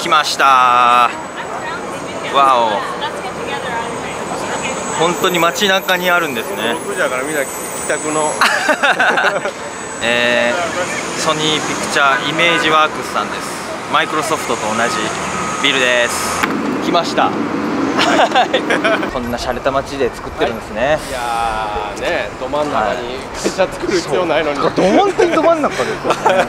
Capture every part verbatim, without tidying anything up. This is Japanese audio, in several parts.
来ましたー。わお、本当に街中にあるんですね。 ろくじだからみんな帰宅のえー、ソニーピクチャーイメージワークスさんです。マイクロソフトと同じビルです。来ましたこんな洒落た街で作ってるんですね。 はい、いやーね、ど真ん中に会社作る必要ないのに、 はい、本当にど真ん中ですよね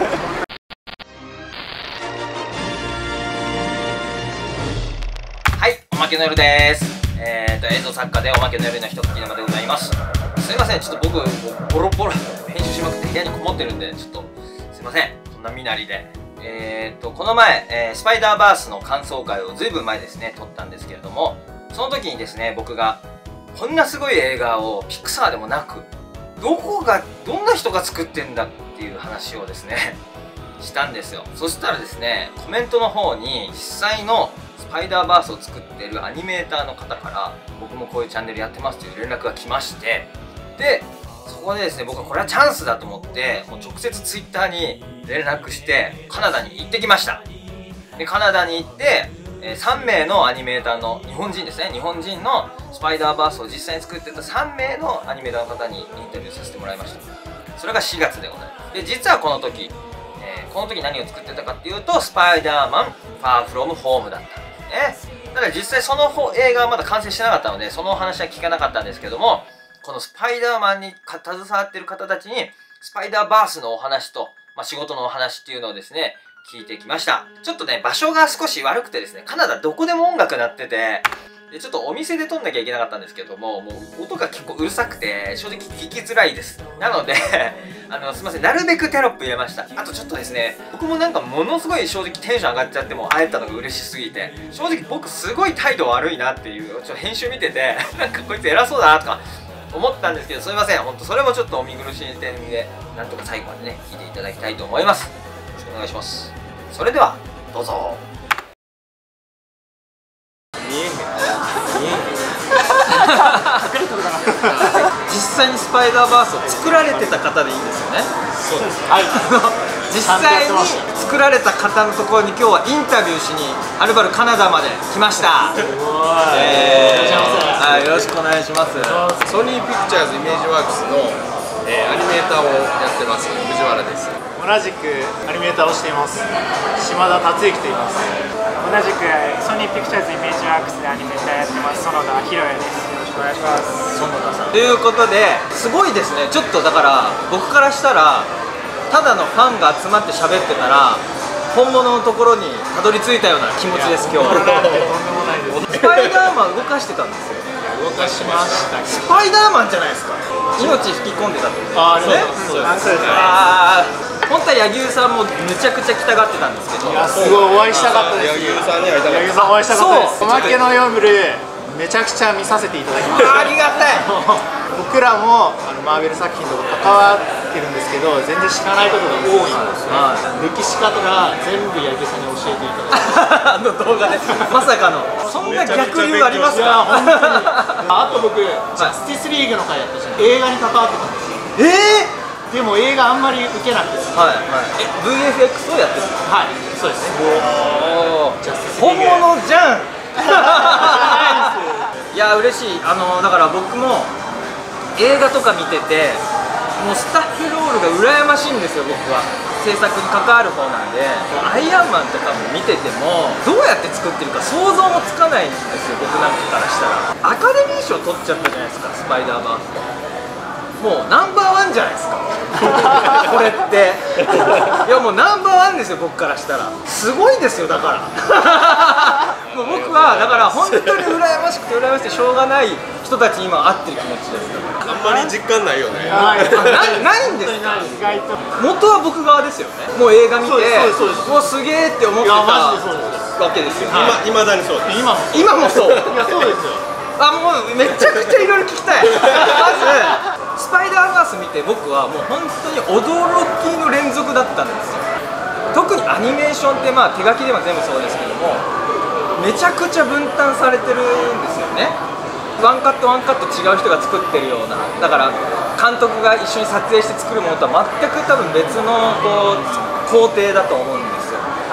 はい、おまけの夜です。えーと映像作家でおまけの夜の人柿沼でございます。すいません、ちょっと僕ボロボロ編集しまくって部屋にこもってるんで、ちょっとすいません、こんな身なりで。えーとこの前、えー、スパイダーバースの感想会をずいぶん前ですね撮ったんですけれども、その時にですね、僕がこんなすごい映画をピクサーでもなく、どこがどんな人が作ってんだっていう話をですねしたんですよ。そしたらですね、コメントの方に実際のスパイダーバースを作ってるアニメーターの方から僕もこういうチャンネルやってますという連絡が来まして、でそこでですね、僕はこれはチャンスだと思ってもう直接ツイッターに連絡してカナダに行ってきました。でカナダに行って、えー、さんめいのアニメーターの日本人ですね、日本人のスパイダーバースを実際に作ってたさんめいのアニメーターの方にインタビューさせてもらいました。それがしがつでございます。で実はこの時、えー、この時何を作ってたかっていうと、スパイダーマンファーフロムホームだったんですね。だから実際その映画はまだ完成してなかったので、そのお話は聞かなかったんですけども、このスパイダーマンに携わってる方たちにスパイダーバースのお話と、まあ、仕事のお話っていうのをですね聞いてきました。ちょっとね場所が少し悪くてですね、カナダどこでも音楽鳴ってて、でちょっとお店で撮んなきゃいけなかったんですけども、もう音が結構うるさくて正直聞きづらいです。なのであのすいません、なるべくテロップ入れました。あとちょっとですね、僕もなんかものすごい正直テンション上がっちゃって、もう会えたのが嬉しすぎて、正直僕すごい態度悪いなっていう、ちょっと編集見ててなんかこいつ偉そうだなとか思ったんですけど、すいません、本当それもちょっとお見苦しい点で、なんとか最後までね聞いていただきたいと思います。よろしくお願いします。それではどうぞ。見えへん見えへん実際にスパイダーバースを作られてた方でいいんですよね。 そうです。はい。 実際に作られた方のところに今日はインタビューしにはるばるカナダまで来ました。すごい。えー、はい、よろしくお願いします。 ソニーピクチャーズイメージワークスの、えー、アニメーターをやってます藤原です。 同じくアニメーターをしています島田達之と言います。同じくソニーピクチャーズイメージワークスでアニメーターやってます園田博也です。よろしくお願いします。 園田さんということですごいですね。ちょっとだから僕からしたらただのファンが集まって喋ってたら本物のところにたどり着いたような気持ちです。今日スパイダーマン動かしてたんですよ。 動かしましたけど、 スパイダーマンじゃないですか。命吹き込んでたってこと。 ああ、 ね、 そうですね。 本当は柳生さんもむちゃくちゃ来たがってたんですけど、 いやすごいお会いしたかったです。 柳生さんに会いたかった。 柳生さんお会いしたかったです。おまけの夜めちゃくちゃ見させていただきました。 ありがたい僕らもあのマーベル作品とか関わってるんですけど、全然知らないことが多いんですね。はい、歴史家とか全部柳生さんに教えていただいてあの動画でまさかのそんな逆流ありますか。本当にあと僕、ジャスティスリーグの回やったし映画に関わってたんですよ。 えー、 でも映画あんまり受けなくて、 はいはい、え ブイエフエックス をやってる。 はい、そうですね。 本物じゃんいや嬉しい。あのだから僕も映画とか見ててもうスタッフロールが羨ましいんですよ。僕は制作に関わる方なんで、アイアンマンとかも見ててもどうやって作ってるか想像もつかないんですよ。僕なんかからしたらアカデミー賞取っちゃったじゃないですか、スパイダーバース。もうナンバーワンじゃないですかこれっていやもうナンバーワンですよ、僕からしたら。すごいですよ。だからもう僕はだから本当に羨ましくて羨ましくてしょうがない人たちに今会ってる気持ちです。 あんまり実感ないよね。 な, ないんですか。元は僕側ですよね。もう映画見てもうすげーって思ってたわけですよ。 いまだにそうです。 今も今もそう。 いやそうですよ。 あ、もうめちゃくちゃいろいろ聞きたいまずスパイダーバース見て僕はもう本当に驚きの連続だったんですよ。特にアニメーションってまあ手書きでも全部そうですけども、めちゃくちゃ分担されてるんですよね。ワンカットワンカット違う人が作ってるような、だから監督が一緒に撮影して作るものとは全く多分別のこう工程だと思うんですよ。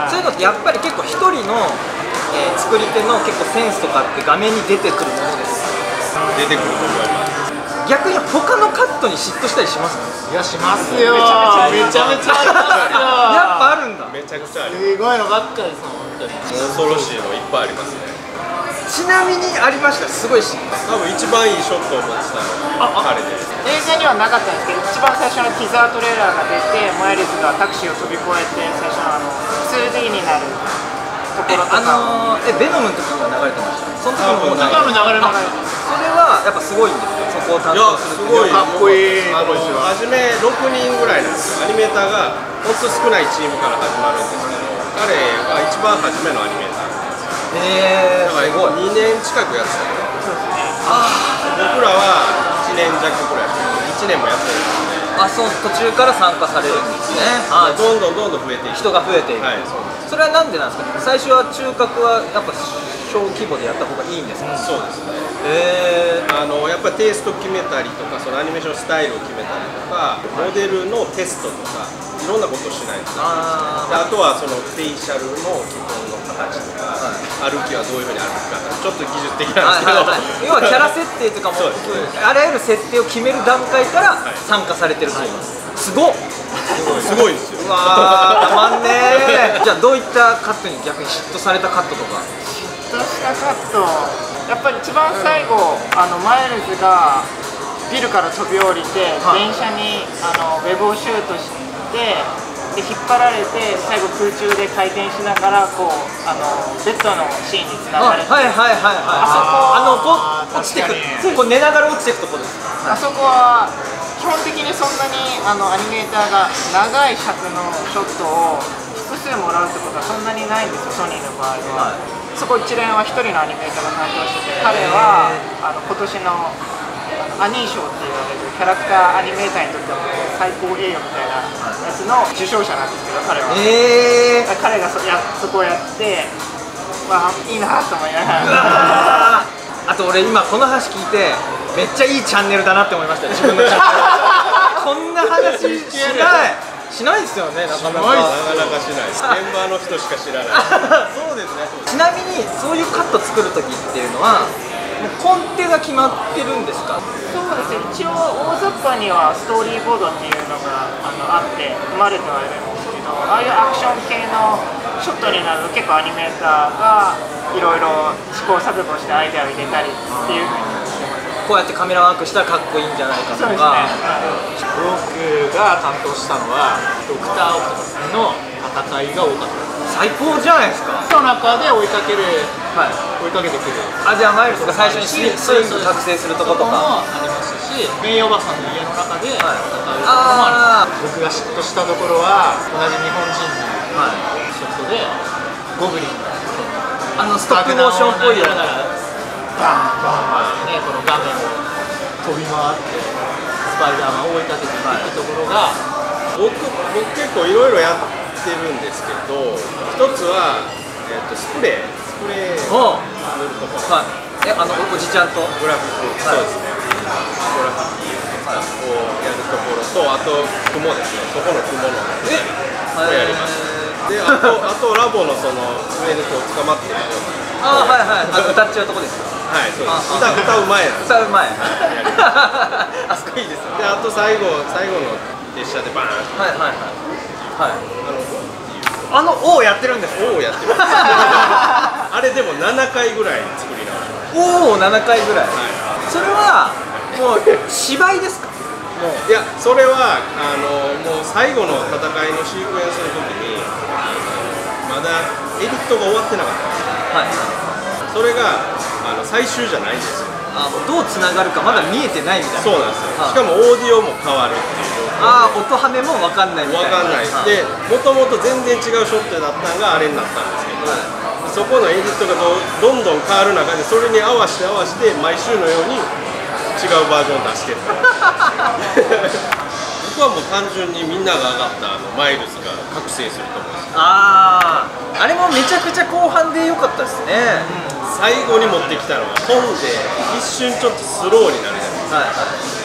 はい、 そういうのってやっぱり結構一人の、えー、作り手の結構センスとかって画面に出てくるものです。 出てくると思います。 逆に他のカットに嫉妬したりしますか？ いや、しますよ。めちゃめちゃありますよ。 やっぱあるんだ。 めちゃくちゃあります。 すごいのばっかりですもん、本当に。 恐ろしいのいっぱいありますね。 ちなみにありました。すごいし多分一番いいショットを持ってたのは彼です。 映画にはなかったんですけど、一番最初のティザートレーラーが出て、マイルズがタクシーを飛び越えて最初のあの ツーディー になるところとか、 あのー、えベノムの時には流れてました。その時ももう流れてました。 流れ流れそれはやっぱすごいんですよ。そこを担当する。 すごいかっこいい。 あの初めろくにんぐらいなんですよ。アニメーターが本当少ないチームから始まるんですけど、彼が一番初めのアニメーターなんですよ。 へえー、 だからにねん近くやってたよ。僕らはいちねん弱くらいいちねんもやってるんで。 あ、そう途中から参加されるんですね。 あ、どんどんどんどん増えていく。 人が増えていく。 はい、 それはなんでなんですか。最初は中核はやっぱ小規模でやった方がいいんですか。 そうですね。 へえー、 あのやっぱりテイスト決めたりとか、そのアニメーションスタイルを決めたりとか、モデルのテストとかいろんなことをしないと。 あであとはそのフェイシャルの基本の形とか、はい、歩きはどういうふうに歩くか、ちょっと技術的なんですけど、 はいはいはい、要はキャラ設定とかもあらゆる設定を決める段階から参加されてると思います。すごっ、 すごいんですよ。 うわー、たまんねー。じゃあどういったカットに逆に嫉妬されたカットとか。 嫉妬したカット、やっぱり一番最後、あのマイルズがビルから飛び降りて、はい、電車にあのウェブをシュートして、で引っ張られて最後空中で回転しながらこうあのベッドのシーンにつながれて、 はいはいはいはい、あそこあのこう落ちてく、こう寝ながら落ちていくところです。 あそこは基本的にそんなにあのアニメーターが長い尺のショットを複数もらうってことはそんなにないんですよ、ソニーの場合は。はい、そこ一連は一人のアニメーターが担当してて、彼はあの今年のアニー賞って言われるキャラクターアニメーターにとっても最高栄誉みたいなやつの受賞者なんですけど、彼は、えー、彼が そ, やそこをやって、まあいいなと思いながら。 あと俺今この話聞いてめっちゃいいチャンネルだなって思いましたよ、自分のチャンネル。こんな話しないしないですよね、なかなか。なかなかしないです。現場の人しか知らない。 そうですね。ちなみにそういうカット作る時っていうのはもうコンテが決まってるんですか。 そうですね、一応大雑把にはストーリーボードっていうのがあのあって生まれてはいるんですけど、ああいうアクション系のショットになると結構アニメーターがいろいろ試行錯誤してアイデアを入れたりっていうふうにしてます。 こうやってカメラワークしたらかっこいいんじゃないかとか。そうですね、 僕が担当したのはドクター・オクトパスの戦いが多かった。 最高じゃないですか。 その中で追いかける、はい、追いかけてくる。 あ、じゃあマイルズが最初にスイング覚醒するとことかもありますし、メイおばさんの家の中で戦うところもあります。僕が嫉妬したところは同じ日本人のショットでゴブリンあのストップモーションっぽいようなガンガンね、この画面を飛び回ってスパイダーマンを追いかけていくところが、 僕僕結構いろいろやってるんですけど、一つは、えー、とスプレースプレーを塗るところ、はい、えあのおじちゃんとグラフィック、はい、 そうですね、グラフィックをやるところと、あと雲ですね、そこの雲のえをやります。であとあとラボのその上でこう捕まってるところ、 あはいはい、あ歌っちゃうとこですか。 はい、そうです。歌歌う前なんです。 歌う前。あそこいいですね。 であと最後最後の列車でバーンと、 はいはいはいはい。 あのあの王やってるんです。 王やってる。あれでもななかいぐらい作り直しました。 おおななかいぐらい。はい。それはもう芝居ですか。 もういやそれはあのもう最後の戦いのシークエンスの時にまだエディットが終わってなかったんですよ。はい。それがあの最終じゃないんですよ。 あどうつながるかまだ見えてないみたいな。 そうなんですよ。しかもオーディオも変わるっていう。 ああ音ハメも分かんないみたいな。 分かんない。でもともと全然違うショットだったのがあれになったんですけど、はい、そこのエディットがどんどん変わる中でそれに合わせて合わせて毎週のように違うバージョン出してる。僕はもう単純にみんなが上がったあのマイルズが覚醒すると思うんです。 あああれもめちゃくちゃ後半で良かったですね。うん、 最後に持ってきたのが飛んで一瞬ちょっとスローになるじゃないですか。はいはい、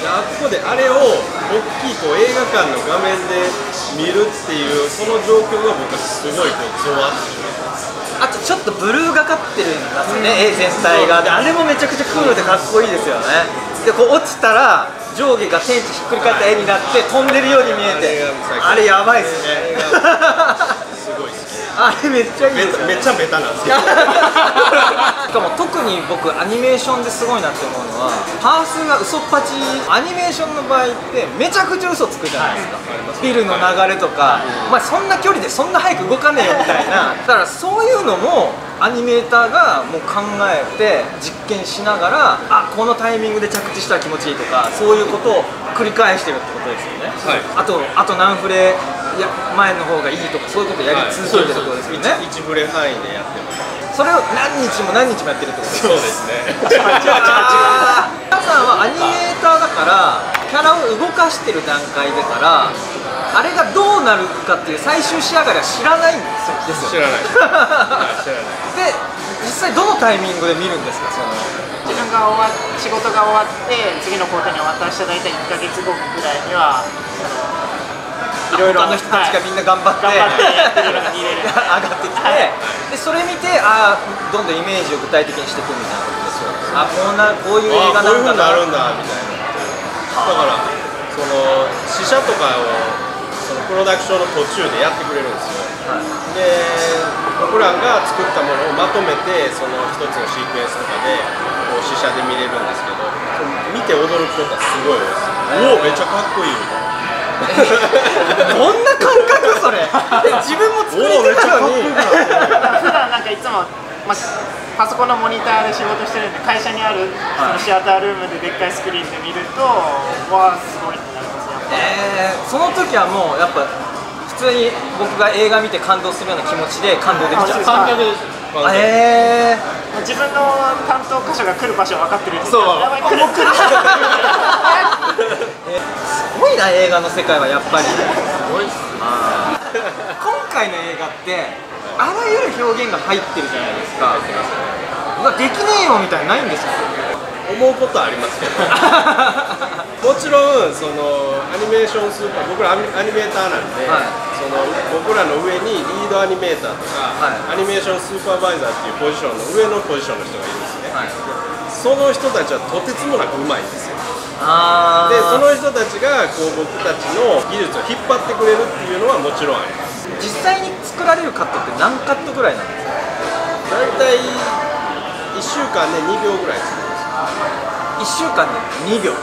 あここであれを大きいこう映画館の画面で見るっていうその状況が僕はすごいこうゾワッとします。 あとちょっとブルーがかってるんですね、絵全体が。であれもめちゃくちゃクールでかっこいいですよね。でこう落ちたら上下が天地ひっくり返った絵になって飛んでるように見えて、あれやばいですね。 すごい好き。 あれめっちゃいいですよね。 めっちゃベタなんですけど。 しかも特に僕アニメーションですごいなって思うのは、パースが嘘っぱち。アニメーションの場合ってめちゃくちゃ嘘つくじゃないですか、ビルの流れとか、お前そんな距離でそんな早く動かねえよみたいな。だからそういうのもアニメーターがもう考えて実験しながら、あこのタイミングで着地したら気持ちいいとか、そういうことを繰り返してるってことですよね。 はい、 あとあと何フレいや前の方がいいとか、そういうことをやり続けてるってことですよね。 いちフレ範囲でやってます。 それを何日も何日もやってるってことですか。 そうですね。 皆さんはアニメーターだからキャラを動かしてる段階でからあれがどうなるかっていう最終仕上がりは知らないんですよ。 知らない。知らない。 で実際どのタイミングで見るんですか。その自分が終わ仕事が終わって次の工程に渡した大体いっかげつごぐらいには。いろいろ他の人たちがみんな頑張って、 頑張ってやってるのが見れる上がってきて、はい、でそれ見てあどんどんイメージを具体的にしていくみたいなことですよ。あこんなこういう映画なんだな、 こういう風になるんだみたいな。だからその試写とかをそのプロダクションの途中でやってくれるんですよ。はい、で僕らが作ったものをまとめてその一つのシークエンスとかでこう試写で見れるんですけど、見て驚くことはすごい多いです。おおめっちゃかっこいいみたいな。 どんな感覚それ。自分も作り手なのに。 普段なんかいつも、まあ、パソコンのモニターで仕事してるんで、会社にあるそのシアタールームででっかいスクリーンで見ると、わあすごいってなりますよ。 えー、その時はもうやっぱ普通に僕が映画見て感動するような気持ちで感動できちゃう。 感覚です。 えー、 自分の担当箇所が来る場所分かってるんですけど、 そうやばい来る来る。 えすごいな映画の世界はやっぱり。すごいっす。あ今回の映画ってあらゆる表現が入ってるじゃないですか。うわできねえよみたいなないんですか。 思うことはありますけどもちろんそのアニメーションスーパー僕らアニメーターなんで、はい、その僕らの上にリードアニメーターとか、はい、アニメーションスーパーバイザーっていうポジションの上のポジションの人がいるんですね、はい、その人たちはとてつもなくうまいんですよ。あでその人たちがこう僕たちの技術を引っ張ってくれるっていうのはもちろんあります。 実際に作られるカットって何カットぐらいなんですか。 大体いっしゅうかんでにびょうぐらいですね。 いっしゅうかんでにびょう、はい、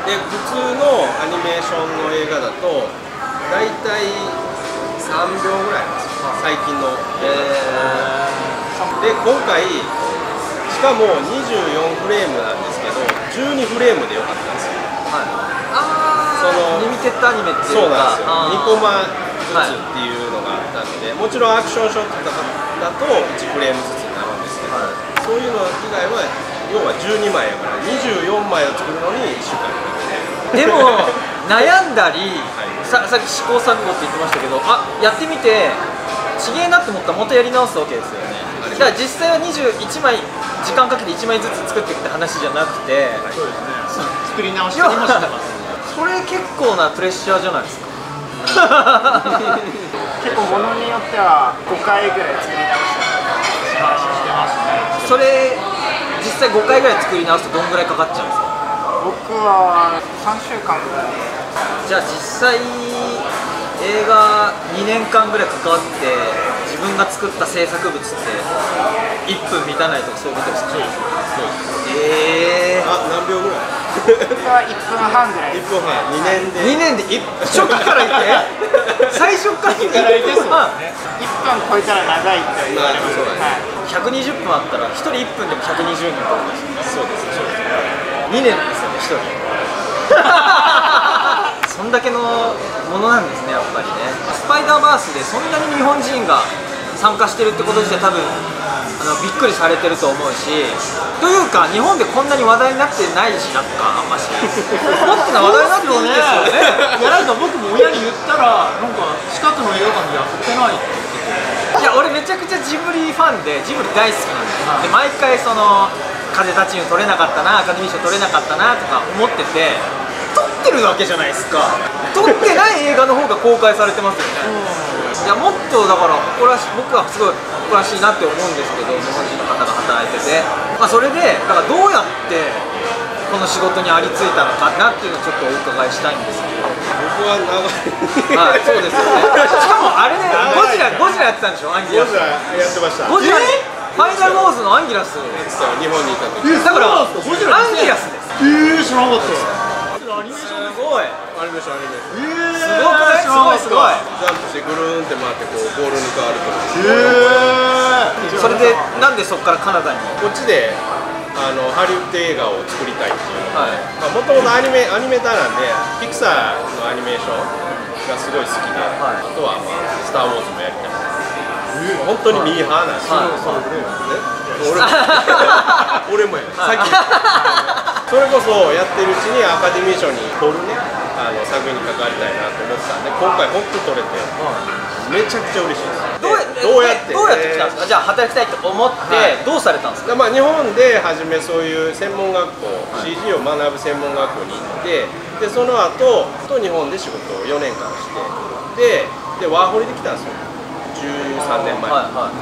で普通のアニメーションの映画だと大体さんびょうぐらいなんですよ、最近の。えー、で今回しかもにじゅうよんフレームなんですけどじゅうにフレームでよかったんですよ。はい、あそのリミテッドアニメっていうか、そうなんですよ。 にコマずつっていうのがあったので、はい、もちろんアクションショットとかだといちフレームずつになるんですけど、はい、そういうの以外は要はじゅうにまいやからにじゅうよんまいを作るのにいっしゅうかんかかってでも悩んだり、はい、さ, さっき試行錯誤って言ってましたけど、あやってみてちげえなって思ったらまたやり直すわけですよね。だから実際はにじゅういちまい時間かけていちまいずつ作っていくって話じゃなくて、はい、そうですね、 作り直してもしてます。 それ結構なプレッシャーじゃないですか。 結構ものによってはごかいぐらい作り直して話してますね。 それ実際ごかいぐらい作り直すとどんぐらいかかっちゃうんですか。 僕はさんしゅうかんぐらい。 じゃあ実際映画にねんかんぐらい関わって自分が作った制作物っていっぷん満たないとかそういうことですか。そうです。ええー、 あ何秒ぐらい。 僕はいっぷんはんぐらい。 いっぷんはん、にねんでにねんで初期からいって最初からいっていっぷんはん、 いっぷん超えたら長いって言われます。 ひゃくにじゅっぷんあったらひとりいっぷんでもひゃくにじゅうにんってことですよね。そうですそうです。にねんですよねひとり。そんだけのものなんですねやっぱりね。スパイダーバースでそんなに日本人が参加してるってこと自体多分あのびっくりされてると思うし、というか日本でこんなに話題になってないしなんかあんましもっと話題になっていいんですよね。 いやなんか僕も親に言ったらなんか近くの映画館でやってないって言ってて、 いや俺めちゃくちゃジブリファンでジブリ大好きなんです、はい、で毎回その風立ちぬ取れなかったな、アカデミー賞取れなかったなとか思ってて、撮ってるわけじゃないですか。撮ってない映画の方が公開されてますよね。いや、もっとだから誇らしい、僕はすごい誇らしいなって思うんですけど、日本人の方が働いてて、まあ、それでだからどうやってこの仕事にありついたのかなっていうのをちょっとお伺いしたいんですけど。 僕は長いはい、そうですよね。しかもあれね、ゴジラゴジラやってたんでしょ、アンギラス。 ゴジラやってました。 ゴジラにファイナルウォーズのアンギラス。 日本にいた時。 だからアンギラスです。 えー、知らなかった。 すごい。 アニメーションアニメーション。 えー、 すごくない？すごいすごい。 ジャンプしてぐるーんって回ってこうボールに変わると。 えー、 それでなんでそこからカナダに？ こっちであのハリウッド映画を作りたいっていう。 はい。 まあもともとアニメアニメーターなんでピクサーのアニメーションがすごい好きで、 はい、 あとはまあスターウォーズもやりたい。本当にミーハーなんですよ。俺もや。さっき。それこそやってるうちにアカデミー賞に取るねあの作品に関わりたいなと思ってたんで、今回本当取れてめちゃくちゃ嬉しいです。 どうやってどうやって来たんですか？じゃあ働きたいと思ってどうされたんですか？ まあ日本で初めそういう専門学校 シージー を学ぶ専門学校に行って、でその後と日本で仕事をよねんかんしてででワーホリで来たんですよ。じゅうさんねんまえ、はいはい、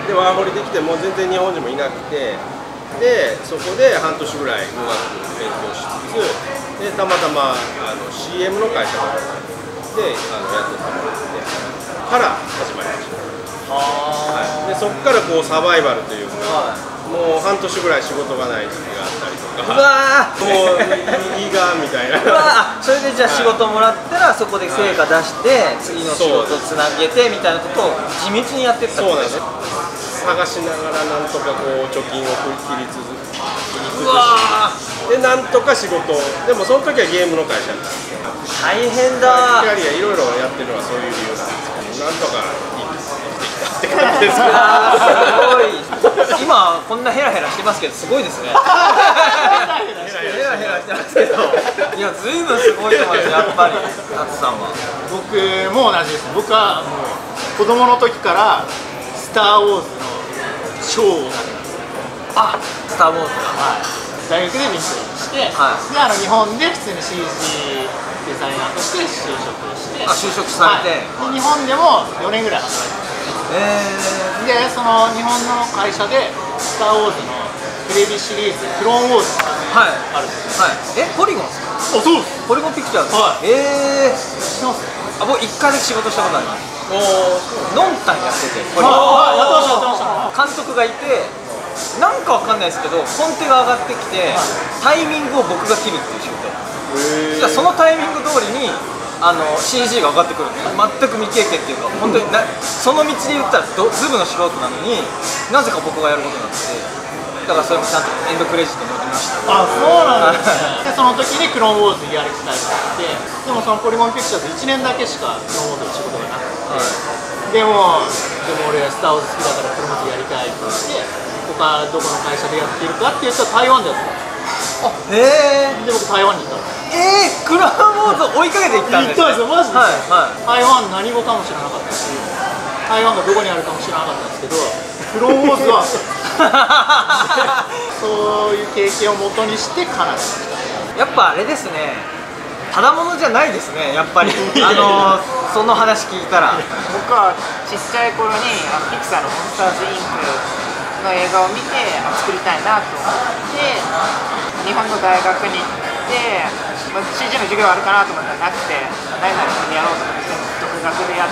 でワーホリできてもう全然日本人もいなくて、でそこで半年ぐらい語学勉強しつつ、でたまたまあの シーエム の会社があってであの雇ってもらってから始まりました。はい、でそこからこうサバイバルというか、はい、もう半年ぐらい仕事がない時期があったりとか、 うわもういいがみたいな。 うわそれでじゃあ仕事もらったらそこで成果出して、はい、次の仕事をつなげてみたいなことを地道にやってったんですね。 探しながらなんとかこう貯金を切り続けうわでなんとか仕事を、でもその時はゲームの会社なんですけど大変だ。 キャリアいろいろやってるのはそういう理由なんですけど、なんとか生きてきたって感じですけどすごい。今こんなヘラヘラしてますけどすごいですね。ヘラヘラしてますけど、いやずいぶんすごいと思いますやっぱり。タツさんは？ 僕も同じです。僕はもう子供の時からスター・ウォーズのショーをあ、スター・ウォーズが、 はい、大学で勉強して、はい、であの日本で普通に シージー デザイナーとして就職して、 あ、就職されて、 はい、日本でもよねんぐらい働いてました。えー、でその日本の会社でスター・ウォーズのテレビシリーズ「クローンウォーズ」があるんですよ。はい、 え、ポリゴンですか？ あ、そうです。 ポリゴンピクチャーズ。 はい、 えー、 知ってます？ あ、僕一回だけ仕事したことあります。おノンタンやってて、 これああやってましたやってました。 監督がいて、なんかわかんないですけどコンテが上がってきて、タイミングを僕が切るっていう仕事。じゃあそのタイミング通りにあの シージー が上がってくるんです。全く未経験っていうか本当になその道で言ったらどズブの素人なのになぜか僕がやることになって、だからそれもちゃんとエンドクレジットに載ってました。 あ、そうなんですね。でその時にクローンウォーズやりたいって言って、でもそのポリゴンピクチャーズいちねんだけしかクローンウォーズの仕事がなくて、はい、でもでも俺はスター・ウォーズ好きだからクローンウォーズやりたいって言って、他どこの会社でやってるかって言ったら台湾でやってたんです。 あ、へえ。 で僕台湾に行ったんです。 えー、クローンウォーズを追いかけていったんですか？ 行ったんですよ、マジで。 はいはい、 台湾何語かも知らなかったし、台湾がどこにあるかも知らなかったんですけど、クローンウォーズはそういう経験をもとにしてカナダに来た。 やっぱあれですね、ただものじゃないですね、やっぱりあのー、その話聞いたら。 僕はちっちゃい頃にあのピクサーの「モンスターズ・インク」の映画を見てあ作りたいなと思って日本の大学に行って、まあ、シージー の授業あるかなと思ったらなくて、何々一緒にやろうと思って独学でやって、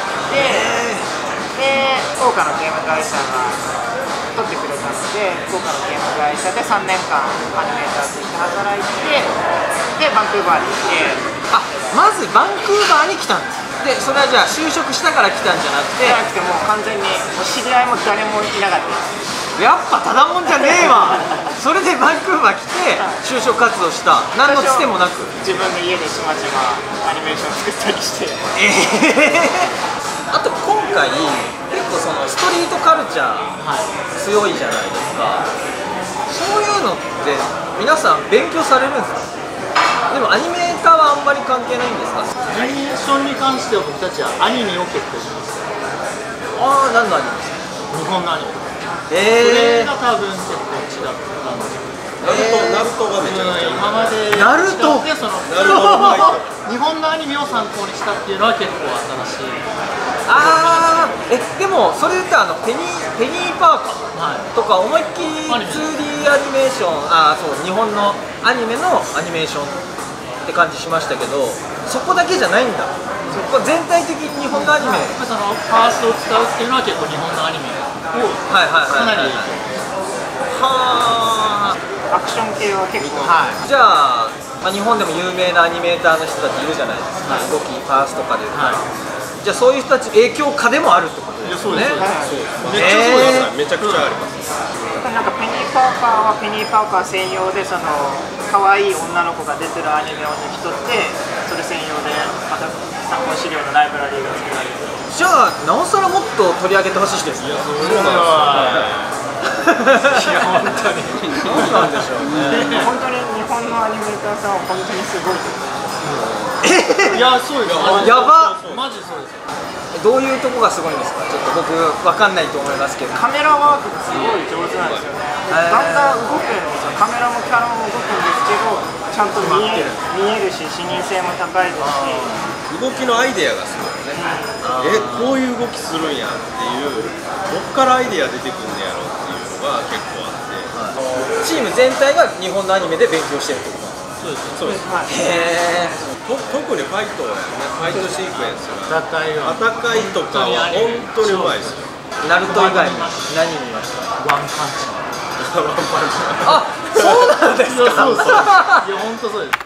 で福岡のゲーム会社が取ってくれたので、福岡のゲーム会社でさんねんかんアニメーターとして働いて、でバンクーバーに来て、 あ、まずバンクーバーに来たんです。でそれはじゃあ就職したから来たんじゃなくて、 じゃなくてもう完全にもう知り合いも誰もいなかったです。 やっぱただもんじゃねえわ。それでバンクーバー来て就職活動した。何のつてもなく自分の家でちまちまアニメーション作ったりして。 えー、あと今回結構そのストリートカルチャー強いじゃないですか。そういうのって皆さん勉強されるんですか？でもアニメーターはあんまり関係ないんですか？ アニメーションに関しては僕たちはアニメを結構します。 ああ、何のアニメですか？ 日本のアニメ。 えー、 それが多分結構違ったんですけど、 ナルト、ナルトがめちゃくちゃ今までナルトでそのナルトのファイト日本のアニメを参考にしたっていうのは結構新しい。 あーえでもそれで言ったらあのペニーペニーパーカーはいとか思いっきり ツーディー アニメーション、あーそう日本のアニメのアニメーションって感じしましたけど、そこだけじゃないんだ。そこ全体的に日本のアニメ、 まあそのファーストを使うっていうのは結構日本のアニメをはいはいかなりはいはいはアクション系は結構はあ。じゃあ、まあ、日本でも有名なアニメーターの人たちいるじゃないですか、動きファーストかで言うと、 はいじゃあそういう人たち影響下でもあるってことですよね。 めっちゃそうです、めちゃくちゃあります。 なんかペニー・パーカーはペニー・パーカー専用でその可愛い女の子が出てるアニメを抜き取ってそれ専用でまた参考資料のライブラリーが作られてる。 じゃあなおさらもっと取り上げてほしい人ですね。 そうなんですよ。 いや本当に何なんでしょうね。 本当に日本のアニメーターさんは本当にすごいと思う。 いやそうですやばマジそうです。 どういうとこがすごいんですか。ちょっと僕わかんないと思いますけど。 カメラワークがすごい上手なんですよね。 へーだんだん動くんですよ。カメラもキャラも動くんですけどちゃんと見える見えるし視認性も高いですし。 動きのアイデアがすごいね。え、こういう動きするんやっていう、どっからアイデア出てくるんやろうっていうのが結構あって、 チーム全体が日本のアニメで勉強してるってことなんですか。 そうです。 はい。 へと特にファイトやね、ファイトシークエンスが戦いは戦いとかは本当にうまいですよ。 ー、ナルト以外に何見ました。 ワンパンチワンパンチあ、そうなんですか。 そうそういや本当そうです。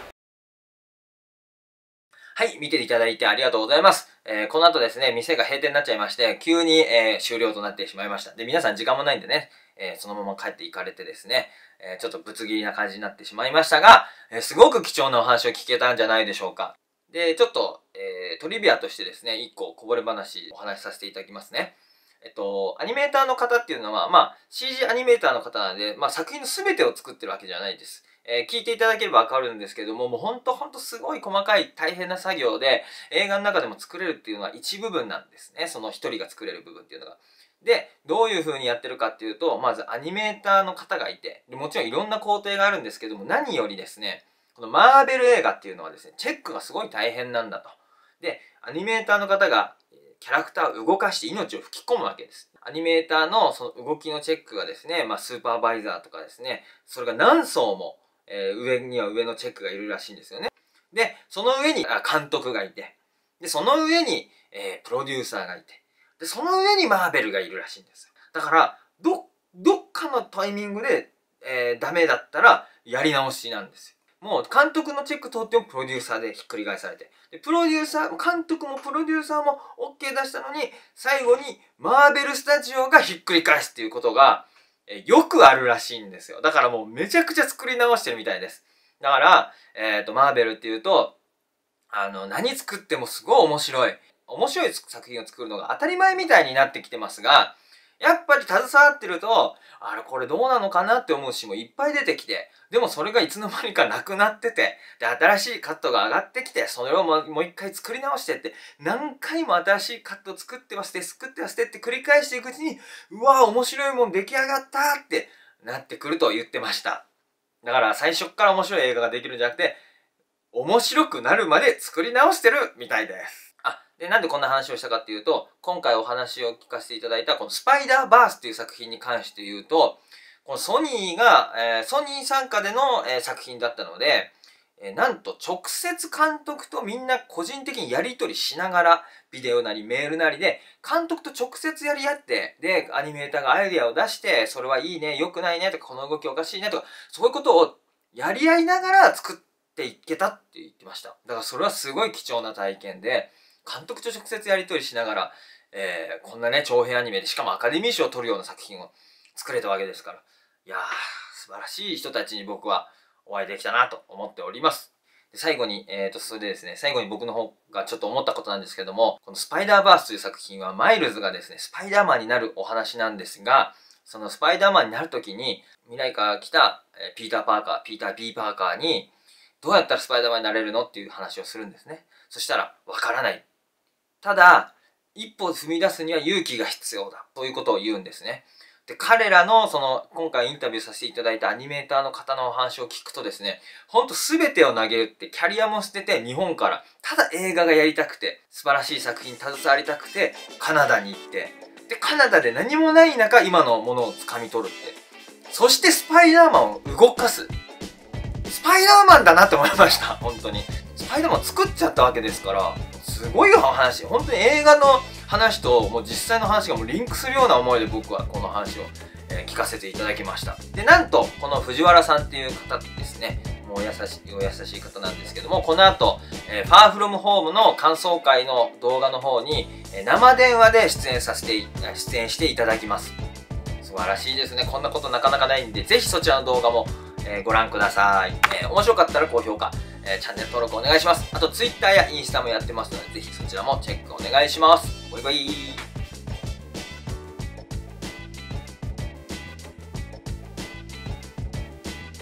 はい、見ていただいてありがとうございます。えー、この後ですね、店が閉店になっちゃいまして、急に、えー、終了となってしまいました。で、皆さん時間もないんでね、えー、そのまま帰っていかれてですね、えー、ちょっとぶつ切りな感じになってしまいましたが、えー、すごく貴重なお話を聞けたんじゃないでしょうか。で、ちょっと、えー、トリビアとしてですね、一個こぼれ話お話しさせていただきますね。えっと、アニメーターの方っていうのは、まあ、シージー アニメーターの方なので、まあ、作品の全てを作ってるわけじゃないです。えー、聞いていただければわかるんですけども、もうほんとほんとすごい細かい大変な作業で、映画の中でも作れるっていうのは一部分なんですね。その一人が作れる部分っていうのが。で、どういう風にやってるかっていうと、まずアニメーターの方がいて、でもちろんいろんな工程があるんですけども、何よりですね、このマーベル映画っていうのはですね、チェックがすごい大変なんだと。で、アニメーターの方がキャラクターを動かして命を吹き込むわけです。アニメーターのその動きのチェックがですね、まあスーパーバイザーとかですね、それが何層も、えー、上には上のチェックがいるらしいんですよね。で、その上にあ監督がいて、で、その上に、えー、プロデューサーがいて、で、その上にマーベルがいるらしいんですよ。だから、ど、どっかのタイミングで、えー、ダメだったら、やり直しなんですよ。もう、監督のチェック通ってもプロデューサーでひっくり返されて。で、プロデューサー、監督もプロデューサーも OK 出したのに、最後にマーベルスタジオがひっくり返すっていうことが、えー、よくあるらしいんですよ。だからもうめちゃくちゃ作り直してるみたいです。だから、えっと、マーベルっていうと、あの、何作ってもすごい面白い。面白い作品を作るのが当たり前みたいになってきてますが、やっぱり携わってると、あれこれどうなのかなって思うシーンもいっぱい出てきて、でもそれがいつの間にかなくなってて、で、新しいカットが上がってきて、それをもう一回作り直してって、何回も新しいカットを作っては捨て、作っては捨てって繰り返していくうちに、うわぁ、面白いもん出来上がったってなってくると言ってました。だから最初から面白い映画ができるんじゃなくて、面白くなるまで作り直してるみたいです。あ、で、なんでこんな話をしたかっていうと、今回お話を聞かせていただいたこのスパイダーバースっていう作品に関して言うと、このソニーが、えー、ソニー傘下での、えー、作品だったので、えー、なんと直接監督とみんな個人的にやり取りしながら、ビデオなりメールなりで、監督と直接やり合って、で、アニメーターがアイデアを出して、それはいいね、良くないねとか、この動きおかしいねとか、そういうことをやり合いながら作っていけたって言ってました。だからそれはすごい貴重な体験で、監督と直接やり取りしながら、えー、こんなね、長編アニメで、しかもアカデミー賞を取るような作品を作れたわけですから。いやー、素晴らしい人たちに僕はお会いできたなと思っております。で最後に、えーと、それでですね、最後に僕の方がちょっと思ったことなんですけども、このスパイダーバースという作品は、マイルズがですね、スパイダーマンになるお話なんですが、そのスパイダーマンになるときに、未来から来た、えー、ピーター・パーカー、ピーター・ビー・パーカーに、どうやったらスパイダーマンになれるのっていう話をするんですね。そしたら、わからない。ただ、一歩踏み出すには勇気が必要だ。ということを言うんですね。 で、彼らのその今回インタビューさせていただいたアニメーターの方のお話を聞くとですね、ほんと全てを投げ打ってキャリアも捨てて日本からただ映画がやりたくて素晴らしい作品に携わりたくてカナダに行って、でカナダで何もない中今のものを掴み取るって、そしてスパイダーマンを動かす、スパイダーマンだなって思いました。本当にスパイダーマン作っちゃったわけですから、すごい話、本当に映画の話ともう実際の話がもうリンクするような思いで僕はこの話を、えー、聞かせていただきました。で、なんとこの藤原さんっていう方ですね、もうお優しいお優しい方なんですけども、この後、えー、ファーフロムホームの感想会の動画の方に、えー、生電話で出演させて出演していただきます。素晴らしいですね。こんなことなかなかないんで、ぜひそちらの動画も、えー、ご覧ください。えー、面白かったら高評価、えー、チャンネル登録お願いします。あと Twitter やインスタもやってますので、ぜひそちらもチェックお願いします。バイバイ。